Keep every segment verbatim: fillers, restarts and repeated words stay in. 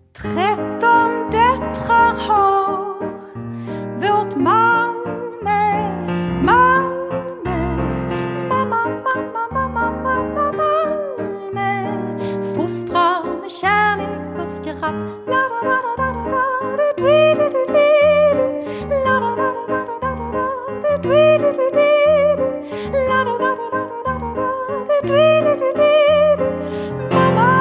Tretton döttrar har vårt Malmö, Malmö, mamma, mamma, mamma, mamma, Malmö. Fostrar med kärlek och skratt. La la la la la la, du du du du du. La la la la la la la, du du du du du. La la la la la la la, du du du du du. Mamma.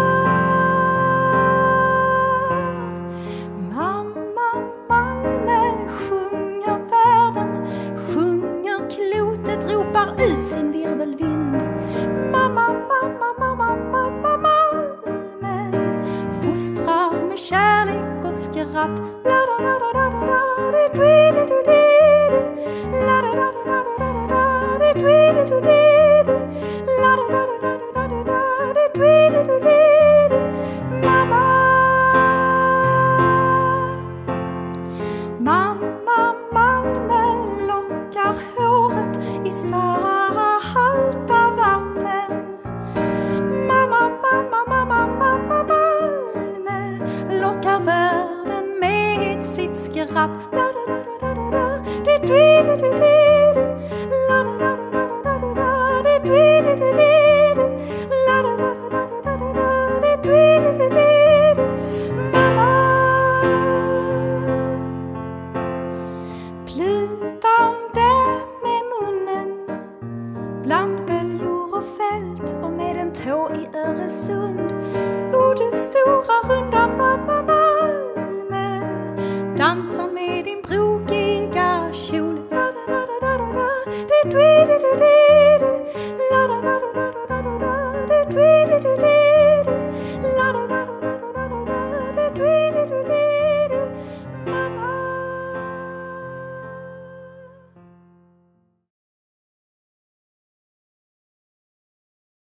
Ut sin virvelvind. Mamma, mamma, mamma, mamma, Malmö. Fostrar med kärlek och skratt. La la la la la la, du du du du du. La la la la la la la, du du du du du. La la la la la la la, du du du du du. Mamma. Mamma, Malmö lockar håret i salta vatten. Mamma, mamma, mamma, mamma, Malmö lockar världen med sitt skratt. La la la la la la, du du du du du. La la la la la la la, du du du du du. La la la la la la la, du du du du du.